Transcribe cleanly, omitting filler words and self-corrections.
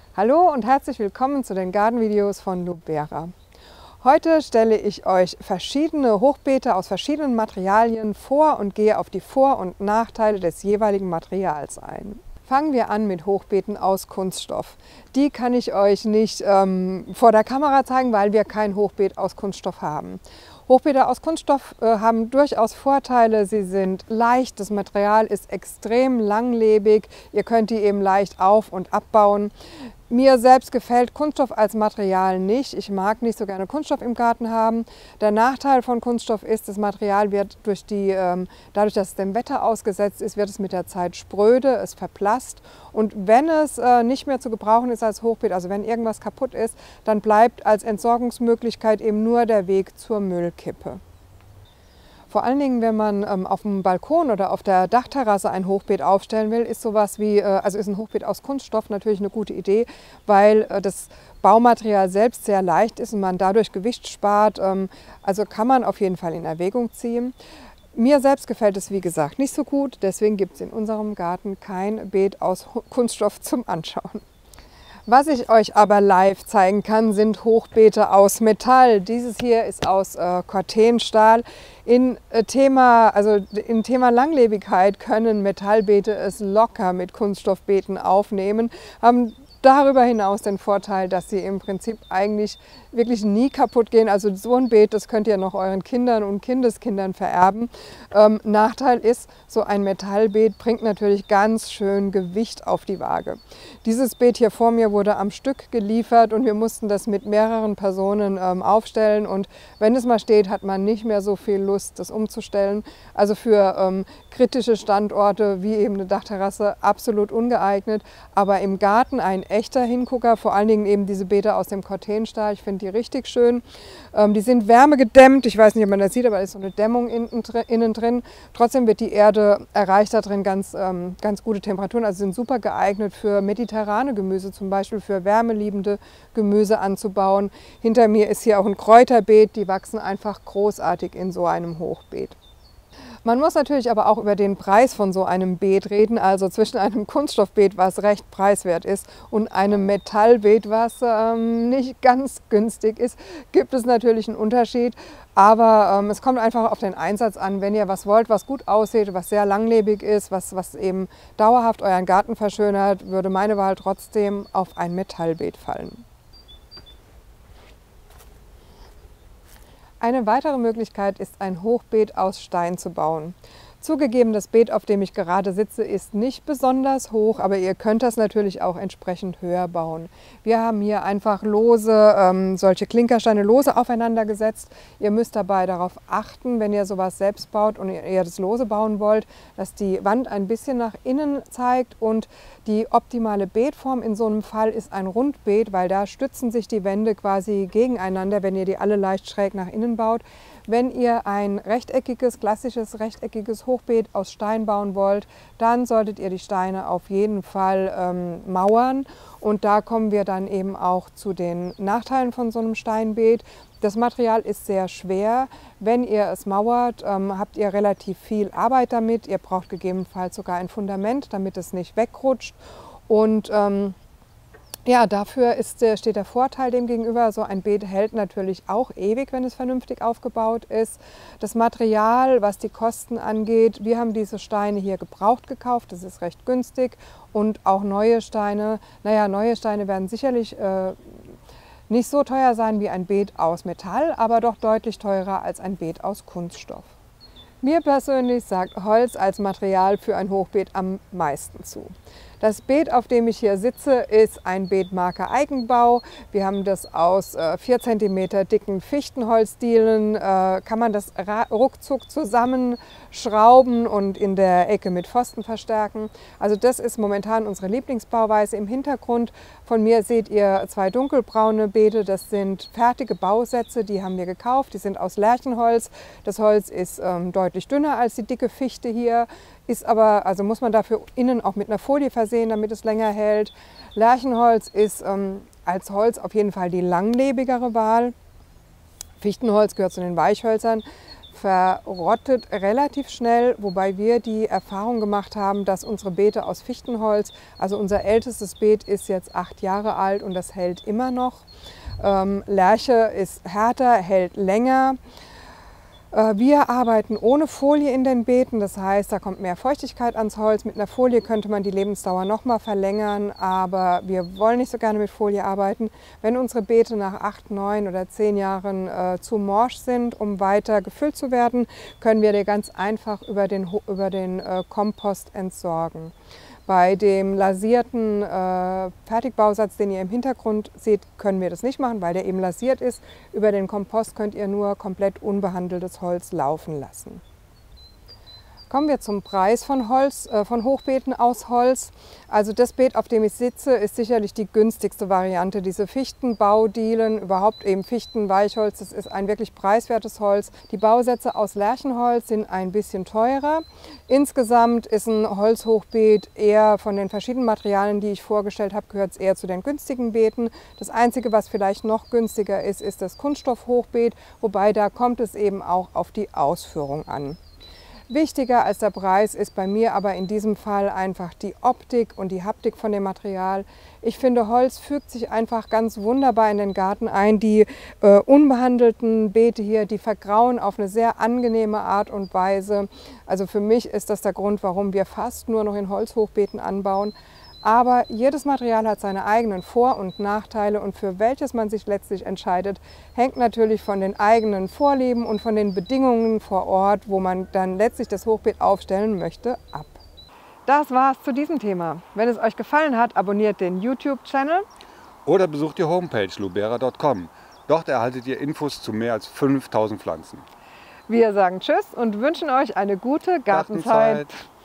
Hallo und herzlich willkommen zu den Gartenvideos von Lubera. Heute stelle ich euch verschiedene Hochbeete aus verschiedenen Materialien vor und gehe auf die Vor- und Nachteile des jeweiligen Materials ein. Fangen wir an mit Hochbeeten aus Kunststoff. Die kann ich euch nicht vor der Kamera zeigen, weil wir kein Hochbeet aus Kunststoff haben. Hochbeete aus Kunststoff haben durchaus Vorteile. Sie sind leicht, das Material ist extrem langlebig. Ihr könnt die eben leicht auf- und abbauen. Mir selbst gefällt Kunststoff als Material nicht. Ich mag nicht so gerne Kunststoff im Garten haben. Der Nachteil von Kunststoff ist, das Material wird dadurch, dass es dem Wetter ausgesetzt ist, wird es mit der Zeit spröde, es verblasst. Und wenn es nicht mehr zu gebrauchen ist als Hochbeet, also wenn irgendwas kaputt ist, dann bleibt als Entsorgungsmöglichkeit eben nur der Weg zur Müllkippe. Vor allen Dingen, wenn man auf dem Balkon oder auf der Dachterrasse ein Hochbeet aufstellen will, ist sowas wie, also ist ein Hochbeet aus Kunststoff natürlich eine gute Idee, weil das Baumaterial selbst sehr leicht ist und man dadurch Gewicht spart. Also kann man auf jeden Fall in Erwägung ziehen. Mir selbst gefällt es, wie gesagt, nicht so gut. Deswegen gibt es in unserem Garten kein Beet aus Kunststoff zum Anschauen. Was ich euch aber live zeigen kann, sind Hochbeete aus Metall. Dieses hier ist aus Cortenstahl. Im Thema Langlebigkeit können Metallbeete es locker mit Kunststoffbeeten aufnehmen, haben darüber hinaus den Vorteil, dass sie im Prinzip eigentlich wirklich nie kaputt gehen. Also so ein Beet, das könnt ihr noch euren Kindern und Kindeskindern vererben. Nachteil ist, so ein Metallbeet bringt natürlich ganz schön Gewicht auf die Waage. Dieses Beet hier vor mir wurde am Stück geliefert und wir mussten das mit mehreren Personen aufstellen. Und wenn es mal steht, hat man nicht mehr so viel Lust, das umzustellen. Also für kritische Standorte wie eben eine Dachterrasse absolut ungeeignet. Aber im Garten ein echter Hingucker, vor allen Dingen eben diese Beete aus dem Cortenstahl. Ich finde die richtig schön. Die sind wärmegedämmt. Ich weiß nicht, ob man das sieht, aber da ist so eine Dämmung innen drin. Trotzdem wird die Erde erreicht da drin ganz gute Temperaturen. Also sind super geeignet für mediterrane Gemüse, zum Beispiel für wärmeliebende Gemüse anzubauen. Hinter mir ist hier auch ein Kräuterbeet. Die wachsen einfach großartig in so einem Hochbeet. Man muss natürlich aber auch über den Preis von so einem Beet reden, also zwischen einem Kunststoffbeet, was recht preiswert ist, und einem Metallbeet, was nicht ganz günstig ist, gibt es natürlich einen Unterschied. Aber es kommt einfach auf den Einsatz an. Wenn ihr was wollt, was gut aussieht, was sehr langlebig ist, was eben dauerhaft euren Garten verschönert, würde meine Wahl trotzdem auf ein Metallbeet fallen. Eine weitere Möglichkeit ist, ein Hochbeet aus Stein zu bauen. Zugegeben, das Beet, auf dem ich gerade sitze, ist nicht besonders hoch, aber ihr könnt das natürlich auch entsprechend höher bauen. Wir haben hier einfach lose, solche Klinkersteine lose aufeinander gesetzt. Ihr müsst dabei darauf achten, wenn ihr sowas selbst baut und ihr das lose bauen wollt, dass die Wand ein bisschen nach innen zeigt, und die optimale Beetform in so einem Fall ist ein Rundbeet, weil da stützen sich die Wände quasi gegeneinander, wenn ihr die alle leicht schräg nach innen baut. Wenn ihr ein klassisches rechteckiges Hochbeet aus Stein bauen wollt, dann solltet ihr die Steine auf jeden Fall mauern. Und da kommen wir dann eben auch zu den Nachteilen von so einem Steinbeet. Das Material ist sehr schwer. Wenn ihr es mauert, habt ihr relativ viel Arbeit damit. Ihr braucht gegebenenfalls sogar ein Fundament, damit es nicht wegrutscht. Und ja, dafür steht der Vorteil dem gegenüber. So ein Beet hält natürlich auch ewig, wenn es vernünftig aufgebaut ist. Das Material, was die Kosten angeht, wir haben diese Steine hier gebraucht gekauft. Das ist recht günstig. Und auch neue Steine. Naja, neue Steine werden sicherlich nicht so teuer sein wie ein Beet aus Metall, aber doch deutlich teurer als ein Beet aus Kunststoff. Mir persönlich sagt Holz als Material für ein Hochbeet am meisten zu. Das Beet, auf dem ich hier sitze, ist ein Beet Marke Eigenbau. Wir haben das aus 4 cm dicken Fichtenholzdielen. Kann man das ruckzuck zusammenschrauben und in der Ecke mit Pfosten verstärken. Also das ist momentan unsere Lieblingsbauweise. Im Hintergrund von mir seht ihr 2 dunkelbraune Beete. Das sind fertige Bausätze, die haben wir gekauft. Die sind aus Lärchenholz. Das Holz ist deutlich dünner als die dicke Fichte hier. Ist aber, also muss man dafür innen auch mit einer Folie versehen, damit es länger hält. Lärchenholz ist als Holz auf jeden Fall die langlebigere Wahl. Fichtenholz gehört zu den Weichhölzern. verrottet relativ schnell, wobei wir die Erfahrung gemacht haben, dass unsere Beete aus Fichtenholz, also unser ältestes Beet ist jetzt 8 Jahre alt und das hält immer noch. Lärche ist härter, hält länger. Wir arbeiten ohne Folie in den Beeten, das heißt, da kommt mehr Feuchtigkeit ans Holz. Mit einer Folie könnte man die Lebensdauer noch mal verlängern, aber wir wollen nicht so gerne mit Folie arbeiten. Wenn unsere Beete nach 8, 9 oder 10 Jahren zu morsch sind, um weiter gefüllt zu werden, können wir die ganz einfach über den Kompost entsorgen. Bei dem lasierten Fertigbausatz, den ihr im Hintergrund seht, können wir das nicht machen, weil der eben lasiert ist. Über den Kompost könnt ihr nur komplett unbehandeltes Holz laufen lassen. Kommen wir zum Preis von Hochbeeten aus Holz. Also das Beet, auf dem ich sitze, ist sicherlich die günstigste Variante. Diese Fichtenbaudielen, überhaupt eben Fichtenweichholz, das ist ein wirklich preiswertes Holz. Die Bausätze aus Lärchenholz sind ein bisschen teurer. Insgesamt ist ein Holzhochbeet eher von den verschiedenen Materialien, die ich vorgestellt habe, gehört es eher zu den günstigen Beeten. Das Einzige, was vielleicht noch günstiger ist, ist das Kunststoffhochbeet, wobei da kommt es eben auch auf die Ausführung an. Wichtiger als der Preis ist bei mir aber in diesem Fall einfach die Optik und die Haptik von dem Material. Ich finde, Holz fügt sich einfach ganz wunderbar in den Garten ein. Die unbehandelten Beete hier, die vergrauen auf eine sehr angenehme Art und Weise. Also für mich ist das der Grund, warum wir fast nur noch in Holzhochbeeten anbauen. Aber jedes Material hat seine eigenen Vor- und Nachteile und für welches man sich letztlich entscheidet, hängt natürlich von den eigenen Vorlieben und von den Bedingungen vor Ort, wo man dann letztlich das Hochbeet aufstellen möchte, ab. Das war's zu diesem Thema. Wenn es euch gefallen hat, abonniert den YouTube-Channel. Oder besucht die Homepage lubera.com. Dort erhaltet ihr Infos zu mehr als 5000 Pflanzen. Wir sagen Tschüss und wünschen euch eine gute Gartenzeit.